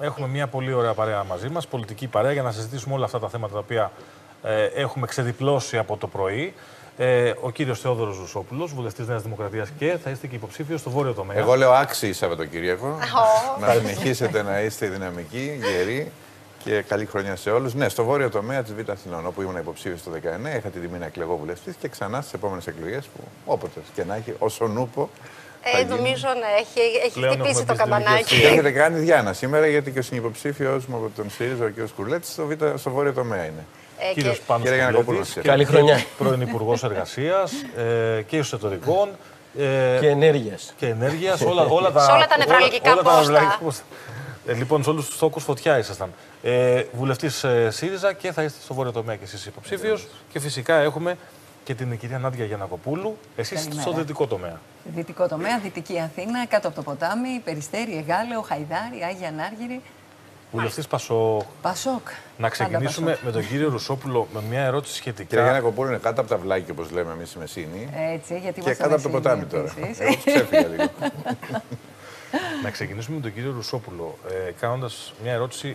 Έχουμε μια πολύ ωραία παρέα μαζί μας, πολιτική παρέα, για να συζητήσουμε όλα αυτά τα θέματα τα οποία έχουμε ξεδιπλώσει από το πρωί. Ο κύριος Θεόδωρος Ρουσόπουλος, βουλευτής Νέας Δημοκρατίας, και θα είστε και υποψήφιος στο βόρειο τομέα. Εγώ λέω άξιοι Σαββατοκύριακο. Να συνεχίσετε να είστε δυναμικοί, γεροί και καλή χρονιά σε όλους. Ναι, στο βόρειο τομέα της Β' Αθηνών, όπου ήμουν υποψήφιος το 2019, είχα την τιμή να εκλεγώ βουλευτής και ξανά στις επόμενες εκλογές που όποτε και να έχει, όσον ούπο. Νομίζω να έχει χτυπήσει το καμπανάκι. Και έχετε κάνει Διάνα σήμερα, γιατί και ο συνυποψήφιος μου από τον ΣΥΡΙΖΑ, ο κ. Κουρλέτης, στο βόρειο τομέα είναι. Κύριος Πάνος Κουρλέτης, καλή χρονιά. Πρώην Υπουργός Εργασίας και Εσωτερικών. Και ενέργειας. Σε όλα τα νευραλγικά πόστα. Λοιπόν, σε όλους τους τόκους φωτιά ήσασταν. Βουλευτής ΣΥΡΙΖΑ και θα είστε στο βόρειο τομέα και εσείς υποψήφιος. Και φυσικά έχουμε και την κυρία Νάντια Γιαννακοπούλου. Εσείς στο δυτικό τομέα. Δυτικό τομέα, Δυτική Αθήνα, κάτω από το ποτάμι, Περιστέρι, Εγάλεο, Χαϊδάρι, Άγια Ανάργυρη. Βουλευτής Πασόκ. Πασόκ. Να ξεκινήσουμε με τον κύριο Ρουσόπουλο με μια ερώτηση σχετικά. Κυρία Γιαννακοπούλου είναι κάτω από τα βλάκια, όπως λέμε εμείς στη Μεσίνη. Έτσι, γιατί και κάτω από το ποτάμι τώρα. Ξέφυγα λίγο. Να ξεκινήσουμε με τον κύριο Ρουσόπουλο, κάνοντας μια ερώτηση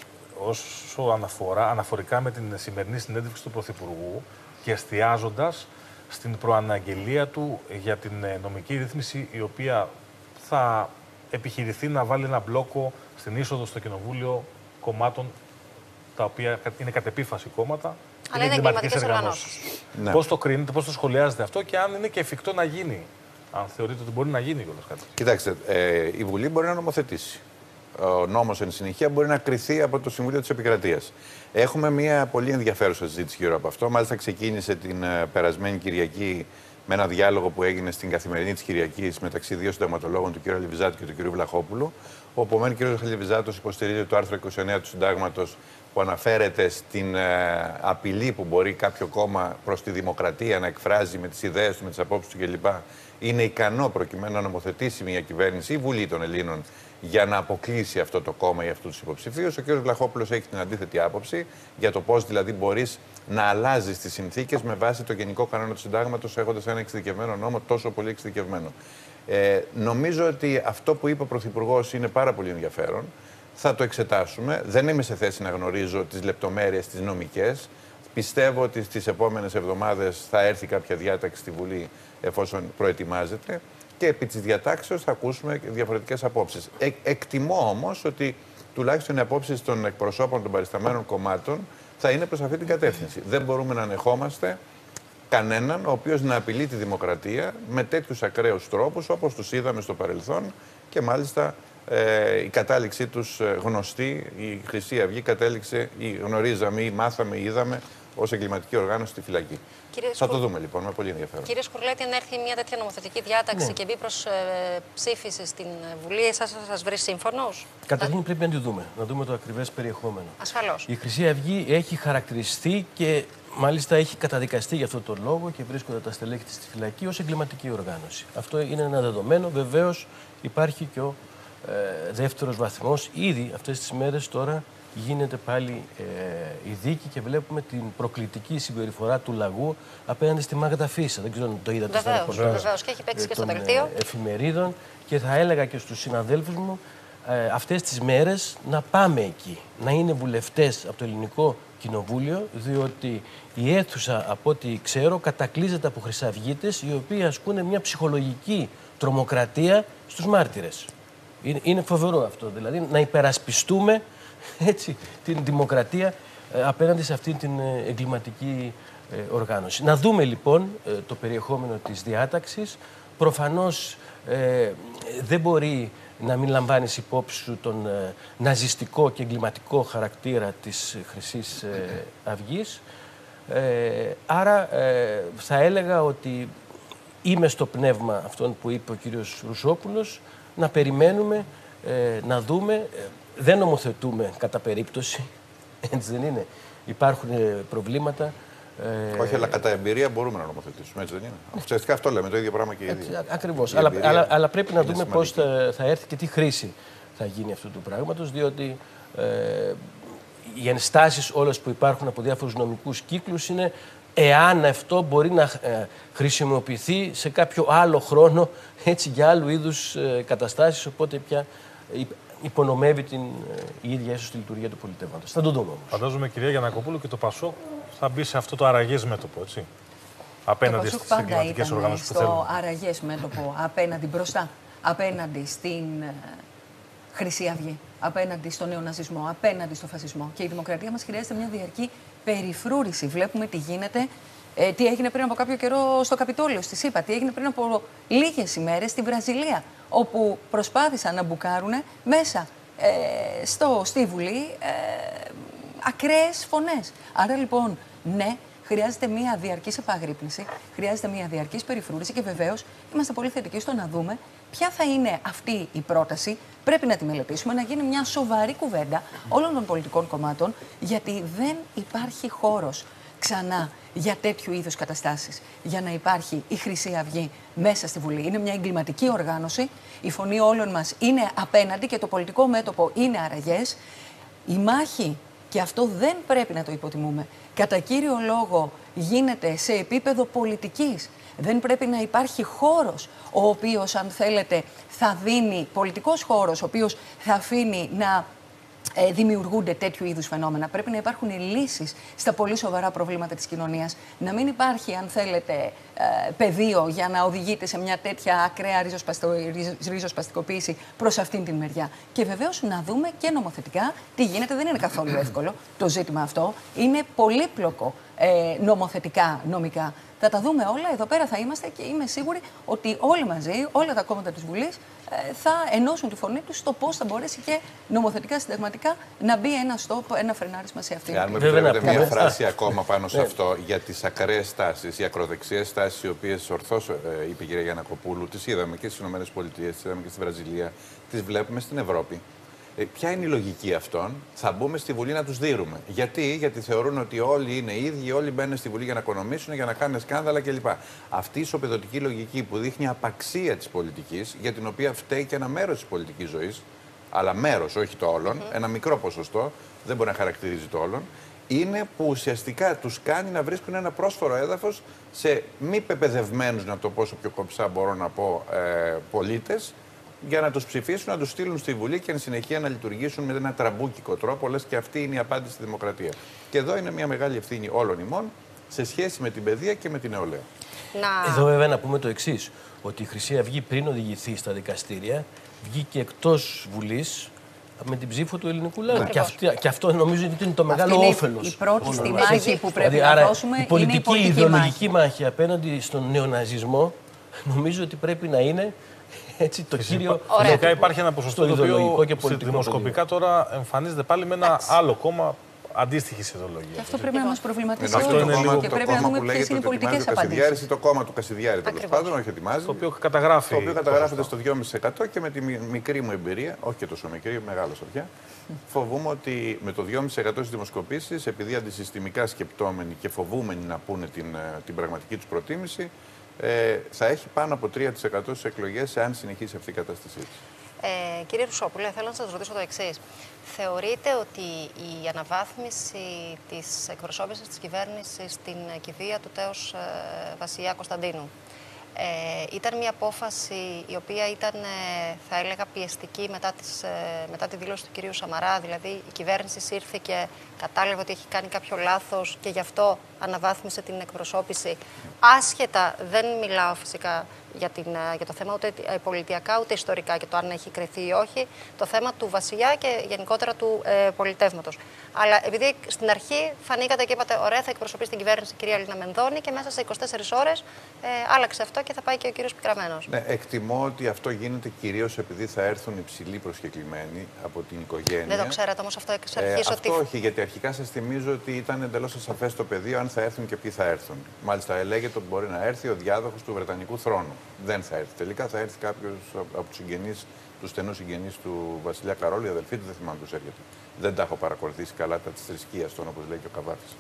αναφορικά με την σημερινή συνέντευξη του Πρωθυπουργού και εστιάζοντας στην προαναγγελία του για την νομική ρύθμιση, η οποία θα επιχειρηθεί να βάλει ένα μπλόκο στην είσοδο στο Κοινοβούλιο κομμάτων τα οποία είναι κατ' επίφαση κόμματα. Αλλά είναι εγκληματικές οργανώσεις. Ναι. Πώς το κρίνετε, πώς το σχολιάζετε αυτό και αν είναι και εφικτό να γίνει, αν θεωρείτε ότι μπορεί να γίνει κιόλας κάτι. Κοιτάξτε, η Βουλή μπορεί να νομοθετήσει. Ο νόμος εν συνεχεία μπορεί να κριθεί από το Συμβούλιο της Επικρατείας. Έχουμε μια πολύ ενδιαφέρουσα συζήτηση γύρω από αυτό. Μάλιστα, ξεκίνησε την περασμένη Κυριακή με ένα διάλογο που έγινε στην Καθημερινή της Κυριακής μεταξύ δύο συνταγματολόγων, του κ. Χαλιβιζάτου και του κ. Βλαχόπουλου. Όπου ο κ. Χαλιβιζάτος υποστηρίζει το άρθρο 29 του Συντάγματος που αναφέρεται στην απειλή που μπορεί κάποιο κόμμα προς τη δημοκρατία να εκφράζει με τις ιδέες του, με τις απόψεις του κλπ. Είναι ικανό προκειμένου να νομοθετήσει μια κυβέρνηση ή Βουλή των Ελλήνων για να αποκλείσει αυτό το κόμμα ή αυτού του υποψηφίου. Ο κ. Βλαχόπουλος έχει την αντίθετη άποψη για το πώς δηλαδή μπορείς να αλλάζεις τις συνθήκες με βάση το γενικό κανόνα του Συντάγματος, έχοντας ένα εξειδικευμένο νόμο τόσο πολύ εξειδικευμένο. Νομίζω ότι αυτό που είπε ο Πρωθυπουργός είναι πάρα πολύ ενδιαφέρον. Θα το εξετάσουμε. Δεν είμαι σε θέση να γνωρίζω τις λεπτομέρειες τις νομικές. Πιστεύω ότι στις επόμενες εβδομάδες θα έρθει κάποια διάταξη στη Βουλή εφόσον προετοιμάζεται και επί της διατάξεως θα ακούσουμε διαφορετικές απόψεις. Εκτιμώ όμως ότι τουλάχιστον οι απόψεις των εκπροσώπων των παρισταμένων κομμάτων θα είναι προς αυτή την κατεύθυνση. Δεν μπορούμε να ανεχόμαστε κανέναν ο οποίος να απειλεί τη δημοκρατία με τέτοιους ακραίους τρόπους όπως τους είδαμε στο παρελθόν και μάλιστα η κατάληξή τους γνωστή, η Χρυσή Αυγή κατέληξε, ή γνωρίζαμε ή μάθαμε ή είδαμε ως εγκληματική οργάνωση στη φυλακή. Θα το δούμε λοιπόν με πολύ ενδιαφέρον. Κύριε Σκουρλέτη, αν έρθει μια τέτοια νομοθετική διάταξη και μπει προς ψήφιση στην Βουλή, εσάς θα σας βρει σύμφωνος? Καταρχήν πρέπει να τη δούμε, να δούμε το ακριβές περιεχόμενο. Ασφαλώς. Η Χρυσή Αυγή έχει χαρακτηριστεί και μάλιστα έχει καταδικαστεί για αυτόν τον λόγο και βρίσκονται τα στελέχη της στη φυλακή ως εγκληματική οργάνωση. Αυτό είναι ένα δεδομένο. Βεβαίως υπάρχει και ο δεύτερος βαθμός. Ήδη αυτές τις μέρες τώρα γίνεται πάλι η δίκη και βλέπουμε την προκλητική συμπεριφορά του λαγού απέναντι στη Μάγδα Φίσα. Δεν ξέρω αν το είδατε στο ρεπορτάζ. Βεβαίως, και έχει παίξει και στο δελτίο εφημερίδων. Και θα έλεγα και στους συναδέλφους μου αυτές τις μέρες να πάμε εκεί. Να είναι βουλευτές από το Ελληνικό Κοινοβούλιο, διότι η αίθουσα, από ό,τι ξέρω, κατακλείζεται από χρυσαυγίτες οι οποίοι ασκούν μια ψυχολογική τρομοκρατία στους μάρτυρες. Είναι φοβερό αυτό, δηλαδή να υπερασπιστούμε έτσι, την δημοκρατία απέναντι σε αυτήν την εγκληματική οργάνωση. Να δούμε λοιπόν το περιεχόμενο της διάταξης. Προφανώς δεν μπορεί να μην λαμβάνεις υπόψη σου τον ναζιστικό και εγκληματικό χαρακτήρα της Χρυσής Αυγής. Άρα θα έλεγα ότι είμαι στο πνεύμα αυτόν που είπε ο κύριος Ρουσόπουλος, να περιμένουμε, να δούμε. Δεν νομοθετούμε κατά περίπτωση, έτσι δεν είναι. Υπάρχουν προβλήματα. Όχι, αλλά κατά εμπειρία μπορούμε να νομοθετήσουμε, έτσι δεν είναι. Ουσιαστικά αυτό λέμε, το ίδιο πράγμα και οι δύο. Ακριβώς. Αλλά πρέπει να δούμε πώς θα έρθει και τι χρήση θα γίνει αυτού του πράγματος, διότι οι ενστάσεις όλες που υπάρχουν από διάφορους νομικούς κύκλους είναι εάν αυτό μπορεί να χρησιμοποιηθεί σε κάποιο άλλο χρόνο, έτσι, για άλλου είδους καταστάσεις, οπότε πια υπονομεύει η ίδια ίσως τη λειτουργία του πολιτεύματος. Θα το δούμε όμως. Φαντάζομαι, κυρία Γιαννακοπούλου, και το ΠΑΣΟΚ θα μπει σε αυτό το αραγές μέτωπο, έτσι. Απέναντι στις εγκληματικές οργανώσεις που θέλουν. Στο αραγές μέτωπο, απέναντι μπροστά, απέναντι στην Χρυσή Αυγή, απέναντι στον νεοναζισμό, απέναντι στο φασισμό. Και η δημοκρατία μας χρειάζεται μια διαρκή περιφρούρηση. Βλέπουμε τι γίνεται. Τι έγινε πριν από κάποιο καιρό στο Καπιτόλιο, στη ΣΥΠΑ, τι έγινε πριν από λίγες ημέρες στη Βραζιλία, όπου προσπάθησαν να μπουκάρουν μέσα στη Βουλή ακραίες φωνές. Άρα λοιπόν, ναι, χρειάζεται μια διαρκής επαγρύπνηση, χρειάζεται μια διαρκής περιφρούρηση και βεβαίως είμαστε πολύ θετικοί στο να δούμε ποια θα είναι αυτή η πρόταση. Πρέπει να τη μελετήσουμε, να γίνει μια σοβαρή κουβέντα όλων των πολιτικών κομμάτων, γιατί δεν υπάρχει χώρος ξανά για τέτοιου είδους καταστάσεις. Για να υπάρχει η Χρυσή Αυγή μέσα στη Βουλή. Είναι μια εγκληματική οργάνωση. Η φωνή όλων μας είναι απέναντι και το πολιτικό μέτωπο είναι αραγές. Η μάχη, και αυτό δεν πρέπει να το υποτιμούμε, κατά κύριο λόγο γίνεται σε επίπεδο πολιτικής. Δεν πρέπει να υπάρχει χώρος ο οποίος, αν θέλετε, θα δίνει, πολιτικός χώρος ο οποίος θα αφήνει να δημιουργούνται τέτοιου είδους φαινόμενα. Πρέπει να υπάρχουν λύσεις στα πολύ σοβαρά προβλήματα της κοινωνίας. Να μην υπάρχει, αν θέλετε, πεδίο για να οδηγείται σε μια τέτοια ακραία ριζοσπαστικοποίηση προς αυτήν την μεριά. Και βεβαίως να δούμε και νομοθετικά τι γίνεται. Δεν είναι καθόλου εύκολο το ζήτημα αυτό. Είναι πολύπλοκο νομοθετικά, νομικά. Θα τα δούμε όλα, εδώ πέρα θα είμαστε και είμαι σίγουρη ότι όλοι μαζί, όλα τα κόμματα της Βουλής θα ενώσουν τη φωνή τους στο πώς θα μπορέσει και νομοθετικά, συνταγματικά να μπει ένα στόπ, ένα φρενάρισμα σε αυτήν. Αν μου επιτρέπετε μια φράση ακόμα πάνω σε αυτό για τις ακραίες τάσεις, οι ακροδεξιές τάσεις, οι οποίες ορθώς είπε η κυρία Γιαννακοπούλου, τις είδαμε και στις ΗΠΑ, τις είδαμε και στη Βραζιλία, τις βλέπουμε στην Ευρώπη. Ποια είναι η λογική αυτών? Θα μπούμε στη Βουλή να τους δείρουμε. Γιατί θεωρούν ότι όλοι είναι ίδιοι, όλοι μπαίνουν στη Βουλή για να οικονομήσουν, για να κάνουν σκάνδαλα κλπ. Αυτή η ισοπεδωτική λογική που δείχνει απαξία της πολιτικής, για την οποία φταίει και ένα μέρος της πολιτικής ζωής, αλλά μέρος, όχι το όλον, ένα μικρό ποσοστό, δεν μπορεί να χαρακτηρίζει το όλον, είναι που ουσιαστικά τους κάνει να βρίσκουν ένα πρόσφορο έδαφος σε μη πεπαιδευμένους, να το πω όσο πιο κομψά μπορώ να πω, πολίτες, για να τους ψηφίσουν, να τους στείλουν στη Βουλή και εν συνεχεία να λειτουργήσουν με ένα τραμπούκικο τρόπο, λες και αυτή είναι η απάντηση στη δημοκρατία. Και εδώ είναι μια μεγάλη ευθύνη όλων ημών σε σχέση με την παιδεία και με την νεολαία. Εδώ βέβαια να πούμε το εξής, ότι η Χρυσή Αυγή πριν οδηγηθεί στα δικαστήρια βγήκε εκτός Βουλής με την ψήφο του ελληνικού λαού. Και αυτό νομίζω ότι είναι το μεγάλο όφελος. Η πρώτη στη μάχη που πρέπει να δώσουμε η πολιτική, η ιδεολογική μάχη απέναντι στον νεοναζισμό νομίζω ότι πρέπει να είναι έτσι το κύριο. Φυσικά υπάρχει ένα ποσοστό το οποίο δημοσκοπικά τώρα εμφανίζεται πάλι με ένα άλλο κόμμα αντίστοιχη ιδεολογία. Και αυτό πρέπει να μας προβληματίσει αυτό είναι λίγο και πρέπει να δούμε ποιες είναι οι πολιτικές απαντήσεις. Το κόμμα του Κασιδιάρη, τέλος πάντων, όχι ετοιμάζει. Το οποίο καταγράφει. Το οποίο καταγράφεται στο 2,5% και με τη μικρή μου εμπειρία, όχι και τόσο μικρή, μεγάλωσα πια, φοβούμαι ότι με το 2,5% στις δημοσκοπήσεις, επειδή αντισυστημικά σκεπτόμενοι και φοβούμενοι να πούνε την πραγματική τους προτίμηση, θα έχει πάνω από 3% στις εκλογές, αν συνεχίσει αυτή η κατάστασή της. Κύριε Ρουσόπουλε, θέλω να σας ρωτήσω το εξής. Θεωρείτε ότι η αναβάθμιση της εκπροσώπησης της κυβέρνησης στην κηδεία του τέος Βασιλιά Κωνσταντίνου ήταν μια απόφαση η οποία ήταν, θα έλεγα, πιεστική μετά τη δήλωση του κυρίου Σαμαρά? Δηλαδή η κυβέρνηση ήρθε και κατάλαβε ότι έχει κάνει κάποιο λάθος και γι' αυτό αναβάθμισε την εκπροσώπηση. Άσχετα, δεν μιλάω φυσικά για το θέμα ούτε πολιτιακά ούτε ιστορικά και το αν έχει κρυθεί ή όχι, το θέμα του Βασιλιά και γενικότερα του πολιτεύματος. Αλλά επειδή στην αρχή φανήκατε και είπατε, ωραία, θα εκπροσωπήσει την κυβέρνηση η κυρία Λίνα Μενδώνη και μέσα σε 24 ώρες άλλαξε αυτό και θα πάει και ο κύριος Πικραμένος. Ναι, εκτιμώ ότι αυτό γίνεται κυρίως επειδή θα έρθουν υψηλοί προσκεκλημένοι από την οικογένεια. Δεν το ξέρατε όμως αυτό εξ αρχής? Αυτό όχι, γιατί αρχικά σας θυμίζω ότι ήταν εντελώς ασαφές το πεδίο αν θα έρθουν και ποιοι θα έρθουν. Μάλιστα, έλεγεται ότι μπορεί να έρθει ο διάδοχος του Βρετανικού θρόνου. Δεν θα έρθει. Τελικά θα έρθει κάποιος από τους συγγενείς, τους στενούς συγγενείς του Βασιλιά Καρόλου, η αδελφή του, δεν θυμάμαι τους έρχεται. Δεν τα έχω παρακολουθήσει καλά τα της θρησκείας των, όπως λέει και ο Καβάφης.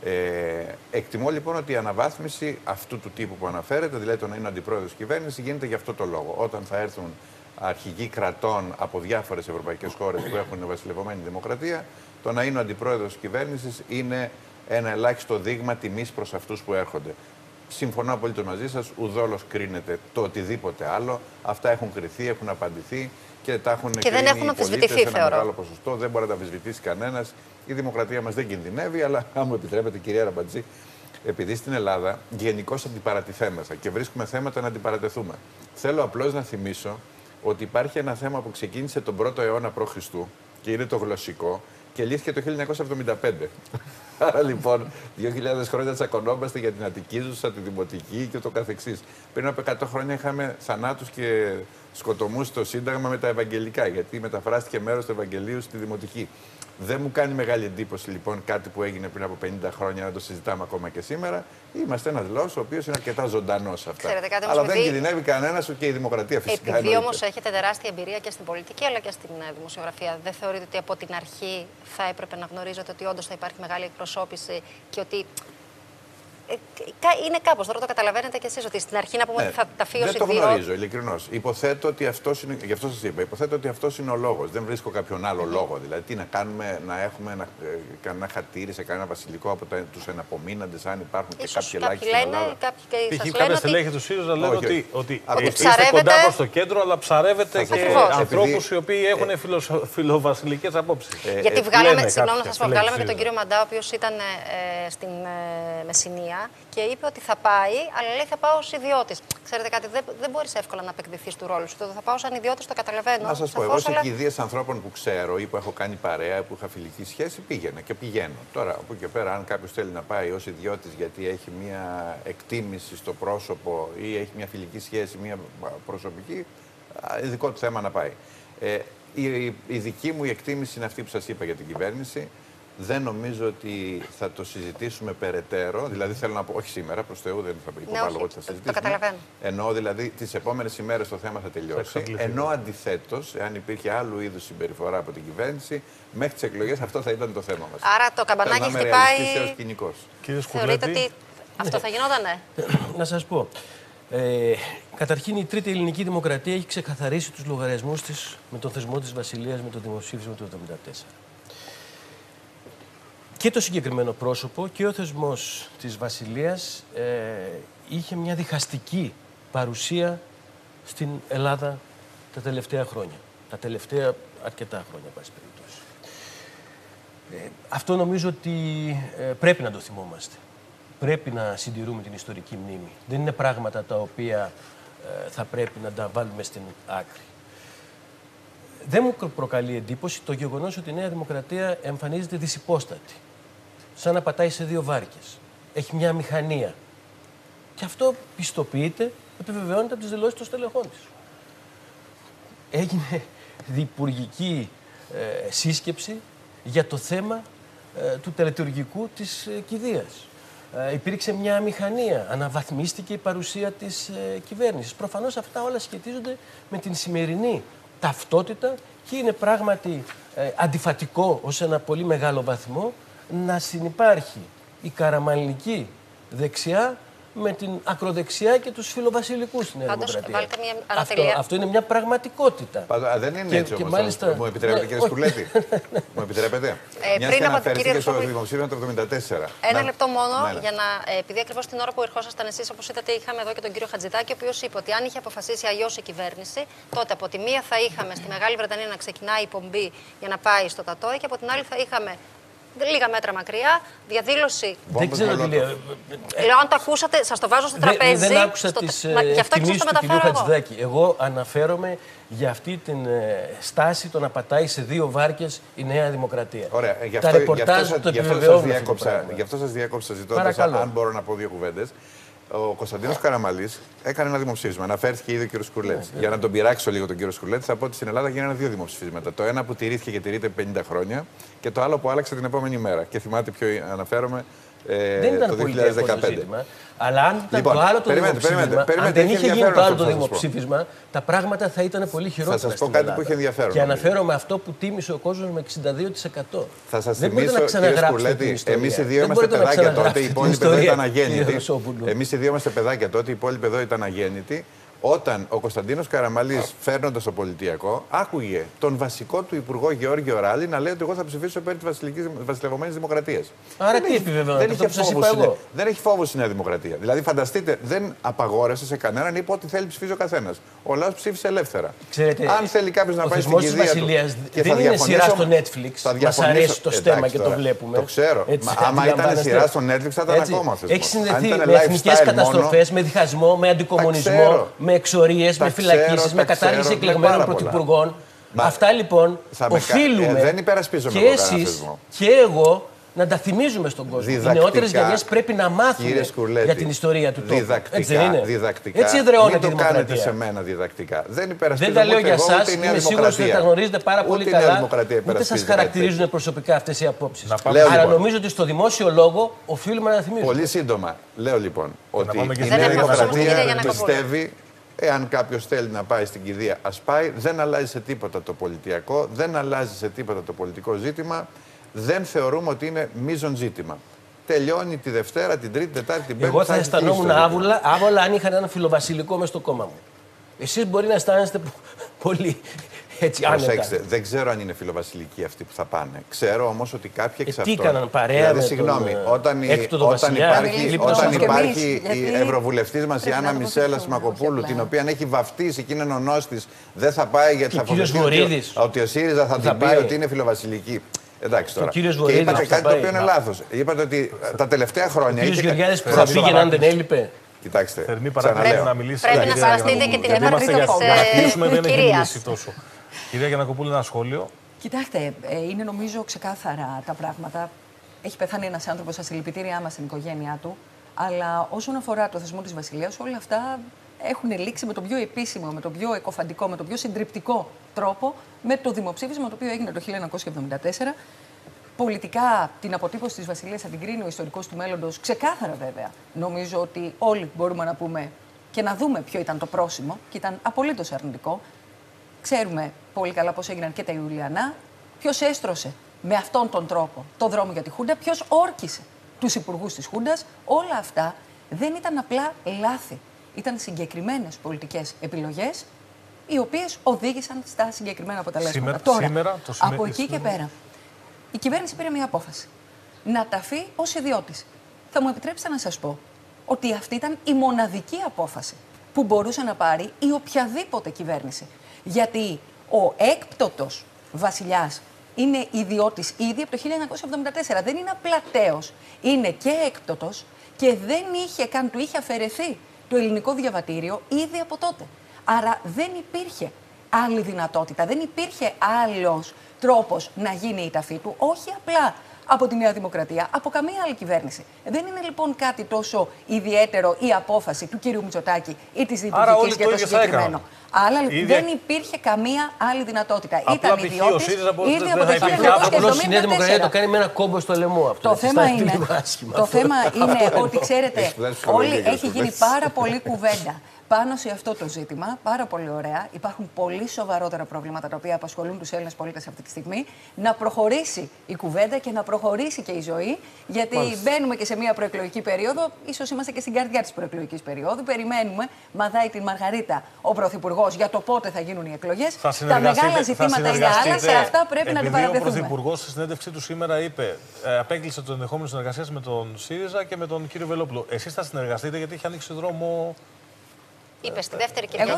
Εκτιμώ λοιπόν ότι η αναβάθμιση αυτού του τύπου που αναφέρεται, δηλαδή το να είναι αντιπρόεδρος της κυβέρνησης, γίνεται γι' αυτό το λόγο. Όταν θα έρθουν αρχηγοί κρατών από διάφορες ευρωπαϊκές χώρες που έχουν βασιλευωμένη δημοκρατία, το να είναι ο αντιπρόεδρος της κυβέρνησης είναι ένα ελάχιστο δείγμα τιμής προς αυτούς που έρχονται. συμφωνώ απολύτως μαζί σας, ουδόλως κρίνεται το οτιδήποτε άλλο. Αυτά έχουν κριθεί, έχουν απαντηθεί και τα έχουν κρίνει δεν έχουν οι αμφισβητηθεί, πολίτες σε ένα θεωρώ. μεγάλο ποσοστό. Δεν μπορεί να τα αμφισβητήσει κανένας. Η δημοκρατία μας δεν κινδυνεύει, αλλά αν μου επιτρέπετε, κυρία Ραμπατζή, επειδή στην Ελλάδα γενικώς αντιπαρατηθέμεθα και βρίσκουμε θέματα να αντιπαρατεθούμε. Θέλω απλώς να θυμίσω ότι υπάρχει ένα θέμα που ξεκίνησε τον 1ο αιώνα π.Χ. και είναι το γλωσσικό και λύθηκε το 1975. Άρα λοιπόν, 2.000 χρόνια τσακωνόμαστε για την Αττική Ζούσα, τη Δημοτική και το καθεξής. Πριν από 100 χρόνια είχαμε θανάτους και σκοτωμούς στο Σύνταγμα με τα Ευαγγελικά, γιατί μεταφράστηκε μέρος του Ευαγγελίου στη Δημοτική. Δεν μου κάνει μεγάλη εντύπωση λοιπόν κάτι που έγινε πριν από 50 χρόνια να το συζητάμε ακόμα και σήμερα. Είμαστε ένας λαός ο οποίος είναι αρκετά ζωντανός σε αυτά. Ξέρετε, αλλά δεν κινδυνεύει κανένας και η δημοκρατία φυσικά. Επειδή όμως έχετε τεράστια εμπειρία και στην πολιτική αλλά και στην δημοσιογραφία, δεν θεωρείτε ότι από την αρχή θα έπρεπε να γνωρίζετε ότι όντως θα υπάρχει μεγάλη εκπροσώπηση και ότι. Είναι κάπως, τώρα το καταλαβαίνετε κι εσείς, ότι στην αρχή να πούμε ότι θα τα φύγει ως Δεν το δύο. γνωρίζω, ειλικρινώς. Υποθέτω ότι αυτός είναι, γι' αυτό σας είπα, υποθέτω ότι αυτός είναι ο λόγος. Δεν βρίσκω κάποιον άλλο λόγο. Δηλαδή, τι να κάνουμε, να έχουμε κανένα χατήρι σε κανένα βασιλικό από τους εναπομείναντες, αν υπάρχουν και κάποιοι ελάχιστοι στην Ελλάδα. Κάποια στελέχη του ΣΥΡΙΖΑ λένε ότι ψαρεύετε... είστε κοντά προς το κέντρο, αλλά ψαρεύετε και ανθρώπους οι οποίοι έχουν φιλοβασιλικές απόψεις. Γιατί βγάλαμε, συγγνώμη να σας πω, βγάλαμε και τον κύριο Μαντά, ο οποίος ήταν στην Μεσσηνία και είπε ότι θα πάει, αλλά λέει θα πάω ως ιδιώτης. Ξέρετε κάτι, δεν μπορείς εύκολα να απεκδηθείς του ρόλου σου. Το θα πάω σαν ιδιώτης, το καταλαβαίνω. Να σας πω, εγώ σε κηδείες ανθρώπων που ξέρω ή που έχω κάνει παρέα, που είχα φιλική σχέση, πήγαινα και πηγαίνω. Τώρα, από εκεί και πέρα, αν κάποιος θέλει να πάει ως ιδιώτης γιατί έχει μια εκτίμηση στο πρόσωπο ή έχει μια φιλική σχέση, μια προσωπική, δικό του θέμα να πάει. Η δική μου εκτίμηση είναι αυτή που σας είπα για την κυβέρνηση. Δεν νομίζω ότι θα το συζητήσουμε περαιτέρω. Δηλαδή, θέλω να πω, όχι σήμερα, προς Θεού δεν θα υποβάλω ότι θα συζητήσουμε. Το καταλαβαίνω. Ενώ δηλαδή τις επόμενες ημέρες το θέμα θα τελειώσει. Ενώ αντιθέτως, εάν υπήρχε άλλου είδους συμπεριφορά από την κυβέρνηση, μέχρι τις εκλογές αυτό θα ήταν το θέμα μας. Άρα το καμπανάκι χτυπάει. Κύριε Θεωρείτε ότι αυτό θα γινότανε? Να σας πω. Καταρχήν, η Τρίτη Ελληνική Δημοκρατία έχει ξεκαθαρίσει τους λογαριασμούς της με τον θεσμό της Βασιλείας με το δημοψήφισμα του 1974. Και το συγκεκριμένο πρόσωπο και ο θεσμός της Βασιλείας είχε μια διχαστική παρουσία στην Ελλάδα τα τελευταία χρόνια. Τα τελευταία αρκετά χρόνια, πάση περιπτώσει. Αυτό νομίζω ότι πρέπει να το θυμόμαστε. Πρέπει να συντηρούμε την ιστορική μνήμη. Δεν είναι πράγματα τα οποία θα πρέπει να τα βάλουμε στην άκρη. Δεν μου προκαλεί εντύπωση το γεγονός ότι η Νέα Δημοκρατία εμφανίζεται δυσυπόστατη. Σαν να πατάει σε δύο βάρκες. Έχει μια μηχανία. Και αυτό πιστοποιείται, επιβεβαιώνεται από τις δηλώσεις των στελεχών της. Έγινε διυπουργική σύσκεψη για το θέμα του τελετουργικού της κηδείας. Υπήρξε μια μηχανία, αναβαθμίστηκε η παρουσία της κυβέρνησης. Προφανώς αυτά όλα σχετίζονται με την σημερινή ταυτότητα και είναι πράγματι αντιφατικό ως ένα πολύ μεγάλο βαθμό να συνυπάρχει η καραμανλική δεξιά με την ακροδεξιά και τους φιλοβασιλικούς στην Νέα Δημοκρατία. Αυτό είναι μια πραγματικότητα. Δεν είναι έτσι όμως. Μάλιστα... Μου επιτρέπετε, κύριε Σκουλέτη. Μου επιτρέπετε. Μιας και αναφέρθηκε στο δημοψήφισμα του 1974. Ένα λεπτό μόνο, για να, επειδή ακριβώς την ώρα που ερχόσασταν εσείς, όπως είδατε, είχαμε εδώ και τον κύριο Χατζηδάκη, ο οποίος είπε ότι αν είχε αποφασίσει αλλιώς η κυβέρνηση, τότε από τη μία θα είχαμε στη Μεγάλη Βρετανία να ξεκινάει η πομπή για να πάει στο Τατόι και από την άλλη θα είχαμε λίγα μέτρα μακριά, διαδήλωση. Δεν ξέρω τι λέω. Λέω, αν το ακούσατε, σας το βάζω στο τραπέζι. Δεν άκουσα τις εκτιμήσεις του κ. Χατζηδάκη. Εγώ αναφέρομαι για αυτή την στάση το να πατάει σε δύο βάρκες η Νέα Δημοκρατία. Ωραία. Τα ρεπορτάζ το επιβεβαιώνουν. Γι' αυτό σας διέκοψα ζητώντας αν μπορώ να πω δύο κουβέντες. Ο Κωνσταντίνος Καραμανλής έκανε ένα δημοψήφισμα. Αναφέρθηκε ήδη ο κ. Σκουλέτης. Για να τον πειράξω λίγο τον κ. Σκουλέτη, θα πω ότι στην Ελλάδα γίνανε δύο δημοψηφίσματα. Το ένα που τηρήθηκε και τηρείται 50 χρόνια και το άλλο που άλλαξε την επόμενη μέρα. Και θυμάται ποιο αναφέρομαι. Δεν ήταν το 2015. Αλλά αν ήταν το άλλο το δημοψήφισμα, αν δεν είχε γίνει το άλλο το δημοψήφισμα, τα πράγματα θα ήταν πολύ χειρότερα. Θα σας πω κάτι που είχε ενδιαφέρον. Και αναφέρομαι αυτό που τίμησε ο κόσμος με 62%. Θα σας θυμίσω, κύριε Σκουλέτη, εμείς οι δύο είμαστε παιδάκια τότε, οι υπόλοιποι εδώ ήταν αγέννητοι. Εμείς οι δύο είμαστε παιδάκια τότε, οι υπόλοιποι εδώ ήταν αγέννητοι. Όταν ο Κωνσταντίνος Καραμανλής, φέρνοντας το πολιτιακό, άκουγε τον βασικό του υπουργό Γεώργιο Ράλη να λέει ότι εγώ θα ψηφίσω υπέρ της βασιλευωμένης δημοκρατίας. Άρα τι επιβεβαιώνεται, αυτό που σας είπα εγώ. Δεν έχει φόβος η Νέα Δημοκρατία. Δηλαδή, φανταστείτε, δεν απαγόρευσε σε κανέναν, είπε ότι θέλει ψηφίσει ο καθένας. Ο λαός ψήφισε ελεύθερα. Ξέρετε, αν θέλει κάποιος να πάει στην κηδεία της Βασιλείας δεν είναι σειρά στο Netflix. Μας αρέσει το στέμα και το βλέπουμε. Το ξέρω. Άμα ήταν σειρά στο Netflix θα ήταν ακόμα θεσμός. Έχει συνδεθεί με εθνικές καταστροφές, με διχασμό, με αντικομουνισμό, με εξορίες, με φυλακίσεις, με κατάργηση εκλεγμένων πρωθυπουργών. Αυτά λοιπόν οφείλουμε και εσείς και εγώ να τα θυμίζουμε στον κόσμο. Οι νεότερες γενιές πρέπει να μάθουν για την ιστορία του τόπου. Έτσι δεν είναι? Διδακτικά. Έτσι εδραιώνεται η δημοκρατία. Μην το κάνετε σε μένα διδακτικά. Δεν τα λέω για εσάς. Είμαι σίγουρος ότι τα γνωρίζετε πάρα πολύ καλά. Ούτε σας χαρακτηρίζουν προσωπικά αυτές οι απόψεις. Αλλά νομίζω ότι στο δημόσιο λόγο οφείλουμε να τα θυμίσουμε. Πολύ σύντομα. Λέω λοιπόν ότι η Νέα Δημοκρατία πιστεύει. Εάν κάποιος θέλει να πάει στην κηδεία, ας πάει. Δεν αλλάζει σε τίποτα το πολιτιακό, δεν αλλάζει σε τίποτα το πολιτικό ζήτημα. Δεν θεωρούμε ότι είναι μείζον ζήτημα. Τελειώνει τη Δευτέρα, την Τρίτη, Τετάρτη, την Πέμπτη. Εγώ θα αισθανόμουν άβολα αν είχα έναν φιλοβασιλικό μες στο κόμμα μου. Εσείς μπορεί να αισθάνεστε πολύ έτσι άνετα. Προσέξτε, δεν ξέρω αν είναι φιλοβασιλικοί αυτοί που θα πάνε. Ξέρω όμως ότι κάποιοι εξ αυτών. Τι έκαναν παρέα με συγγνώμη, όταν υπάρχει η ευρωβουλευτής μας η Άννα Μισέλα Σμακοπούλου, την οποία έχει βαφτίσει και είναι νονός της, δεν θα πάει γιατί θα φοβηθεί ότι ο ΣΥΡΙΖΑ θα την πει ότι είναι φιλοβασιλική. Εντάξει τώρα. Και είπατε κάτι το οποίο είναι λάθος. Είπατε ότι τα τελευταία χρόνια. Ο κ. Γεωργιάδης που θα πήγαινε αν δεν έλειπε. Κοιτάξτε. Θερμή παρακαλώ να μιλήσει. Πρέπει να σεβαστείτε και την επόμενη της κυρίας. Κυρία Γιαννακοπούλου, ένα σχόλιο. Κοιτάξτε, είναι νομίζω ξεκάθαρα τα πράγματα. Έχει πεθάνει ένας άνθρωπος, στα συλληπιτήριά μας, στην οικογένειά του. Αλλά όσον αφορά το θεσμό της Βασιλείας, όλα αυτά έχουν λήξει με τον πιο επίσημο, με τον πιο εκοφαντικό, με τον πιο συντριπτικό τρόπο με το δημοψήφισμα το οποίο έγινε το 1974. Πολιτικά την αποτύπωση της Βασιλείας θα την κρίνει ο ιστορικός του μέλλοντος, ξεκάθαρα βέβαια. Νομίζω ότι όλοι μπορούμε να πούμε και να δούμε ποιο ήταν το πρόσημο και ήταν απολύτως αρνητικό. Ξέρουμε πολύ καλά πώς έγιναν και τα Ιουλιανά, ποιος έστρωσε με αυτόν τον τρόπο το δρόμο για τη Χούντα, ποιος όρκησε τους υπουργούς της Χούντας. Όλα αυτά δεν ήταν απλά λάθη. Ήταν συγκεκριμένες πολιτικές επιλογές, οι οποίες οδήγησαν στα συγκεκριμένα αποτελέσματα. Τώρα, από εκεί και πέρα, η κυβέρνηση πήρε μια απόφαση. Να ταφεί ως ιδιώτης. Θα μου επιτρέψετε να σας πω ότι αυτή ήταν η μοναδική απόφαση που μπορούσε να πάρει η οποιαδήποτε κυβέρνηση. Γιατί ο έκπτωτος βασιλιάς είναι ιδιώτης ήδη από το 1974. Δεν είναι απλά τέος. Είναι και έκπτωτος και δεν είχε καν, του είχε αφαιρεθεί το ελληνικό διαβατήριο ήδη από τότε. Άρα δεν υπήρχε άλλη δυνατότητα, δεν υπήρχε άλλος τρόπος να γίνει η ταφή του, όχι απλά από τη Νέα Δημοκρατία, από καμία άλλη κυβέρνηση. Δεν είναι λοιπόν κάτι τόσο ιδιαίτερο η απόφαση του κύριου Μητσοτάκη ή της Λιτουργικής για το συγκεκριμένο. Αλλά δεν υπήρχε καμία άλλη δυνατότητα. Ήταν ιδιώτης ήδη από το 1974. Απλώς η Νέα Δημοκρατία το κάνει με ένα κόμπο στο λαιμό αυτό. Το θέμα είναι ότι ξέρετε, έχει γίνει πάρα πολύ κουβέντα πάνω σε αυτό το ζήτημα, πάρα πολύ ωραία. Υπάρχουν πολύ σοβαρότερα προβλήματα τα οποία απασχολούν τους Έλληνες πολίτες αυτή τη στιγμή. Να προχωρήσει η κουβέντα και να προχωρήσει και η ζωή, γιατί μπαίνουμε και σε μια προεκλογική περίοδο. Ίσως είμαστε και στην καρδιά της προεκλογικής περίοδου. Περιμένουμε, μαδάει την Μαργαρίτα ο Πρωθυπουργός για το πότε θα γίνουν οι εκλογές. Τα μεγάλα ζητήματα είναι άλλα, σε αυτά πρέπει να αντιπαρατεθούμε. Ο Πρωθυπουργός στη συνέντευξή του σήμερα είπε, απέκλεισε το ενδεχόμενο συνεργασία με τον ΣΥΡΙΖΑ και με τον κύριο Βελόπουλο. Εσείς θα συνεργαστείτε γιατί έχει ανοίξει δρόμο. Είπε στη δεύτερη Κυριακή,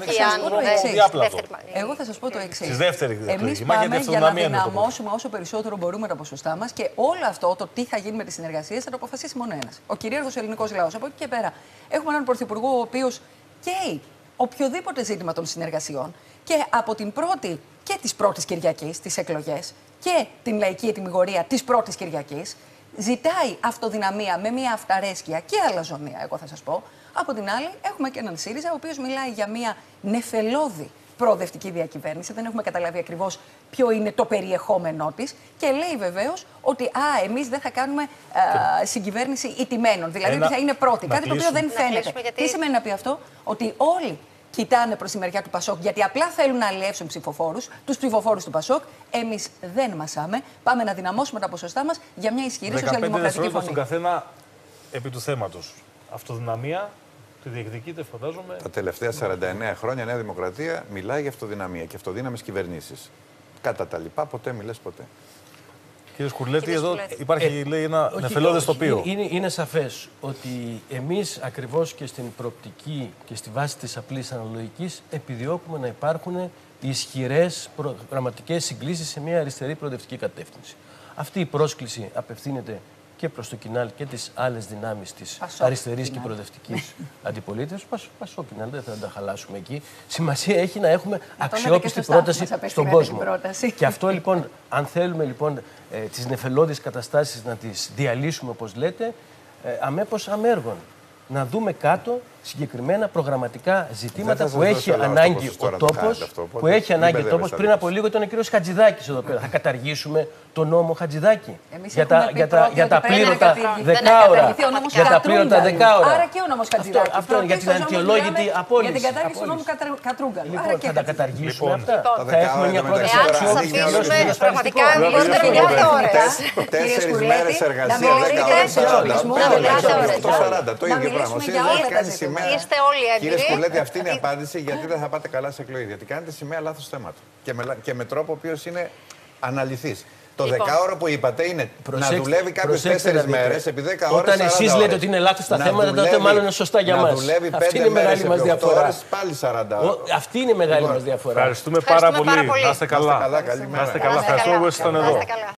εγώ θα σας πω το εξής. Εμείς πάμε για να δυναμώσουμε όσο περισσότερο μπορούμε τα ποσοστά μας και όλο αυτό το τι θα γίνει με τις συνεργασίες θα το αποφασίσει μόνο ένας. Ο κυρίαρχος ελληνικός λαός. Από εκεί και πέρα έχουμε έναν πρωθυπουργό ο οποίος καίει οποιοδήποτε ζήτημα των συνεργασιών και από την πρώτη και της πρώτης Κυριακής, τις εκλογές και την λαϊκή ετυμηγορία της πρώτης Κυριακής, ζητάει αυτοδυναμία με μια αυταρέσκεια και αλαζονία, εγώ θα σας πω. Από την άλλη, έχουμε και έναν ΣΥΡΙΖΑ, ο οποίος μιλάει για μια νεφελώδη προοδευτική διακυβέρνηση. Δεν έχουμε καταλάβει ακριβώς ποιο είναι το περιεχόμενό της. Και λέει βεβαίως ότι εμείς δεν θα κάνουμε συγκυβέρνηση ηττημένων. Δηλαδή ότι θα είναι πρώτη. Κάτι το οποίο δεν φαίνεται. Τι σημαίνει να πει αυτό? Ότι όλοι κοιτάνε προς τη μεριά του Πασόκ, γιατί απλά θέλουν να αλλιεύσουν ψηφοφόρους, τους ψηφοφόρους του Πασόκ. Εμείς δεν μασάμε. Πάμε να δυναμώσουμε τα ποσοστά μας για μια ισχυρή σοσιαλδημοκρατική φωνή. Στον καθένα επί του θέματος. Αυτοδυναμία Τη διεκδικείτε, φαντάζομαι. Τα τελευταία 49 χρόνια η Νέα Δημοκρατία μιλάει για αυτοδυναμία και αυτοδύναμες κυβερνήσεις. Κατά τα λοιπά, ποτέ μιλές ποτέ. Κύριε Σκουρλέτη, Κύριε εδώ Σκουρλέτη. υπάρχει λέει, ένα νεφελώδες τοπίο. Είναι σαφές ότι εμείς ακριβώς και στην προοπτική και στη βάση της απλής αναλογικής επιδιώκουμε να υπάρχουν ισχυρές προγραμματικές συγκλήσεις σε μια αριστερή προοδευτική κατεύθυνση. Αυτή η πρόσκληση απευθύνεται και προς το Κινάλ και τις άλλες δυνάμεις της αριστερής και προοδευτικής αντιπολίτευσης. Πασό Κινάλ, δεν θα τα χαλάσουμε εκεί. Σημασία έχει να έχουμε αξιόπιστη πρόταση στον κόσμο. Και αυτό λοιπόν, αν θέλουμε λοιπόν τις νεφελώδεις καταστάσεις να τις διαλύσουμε, όπως λέτε, αμέπως αμέργων. Να δούμε κάτω συγκεκριμένα προγραμματικά ζητήματα που έχει ανάγκη ο τόπος. Που έχει ανάγκη ο τόπος. Πριν από λίγο ήταν ο κύριος Χατζηδάκης εδώ πέρα. Θα καταργήσουμε τον νόμο Χατζηδάκη για τα πλήρωτα δεκάωρα. Για τα πλήρωτα δεκάωρα. Άρα και ο νόμος Χατζηδάκη. Αυτό για την αντιολόγητη απόλυση. Για την κατάργηση του νόμου Κατρούγκαλου. Λοιπόν, θα τα καταργήσουμε αυτά. Θα έχουμε μια πρόταση αφήσουμε πραγματικά μπορείτε να μιλάτε ώρες. 4 μέρες εργασία, 10 ώρες, 40. Το ίδιο πράγμα. Είστε όλοι έμπειροι. Κύριε Σκουρλέτη, αυτή είναι η απάντηση γιατί δεν θα πάτε καλά σε εκλογές. Γιατί κάνετε σημαία λάθος θέματο. Και με τρόπο ο οποίος είναι αναλυθής. Το δεκάωρο που είπατε είναι να δουλεύει κάποιος 4 μέρες επί 10 ώρες. Όταν εσείς λέτε ότι είναι λάθος τα θέματα, τότε μάλλον είναι σωστά για μας. Να δουλεύει Αυτή 5 είναι η μεγάλη μέρες μας επί 8 διαφορά. ώρες, πάλι 40 ώρες. Αυτή είναι η μεγάλη μας διαφορά. Ευχαριστούμε πάρα πολύ. Να είστε καλά. Καλημέρα. Να είστε καλά. Ευχαριστώ που ήσασταν εδώ.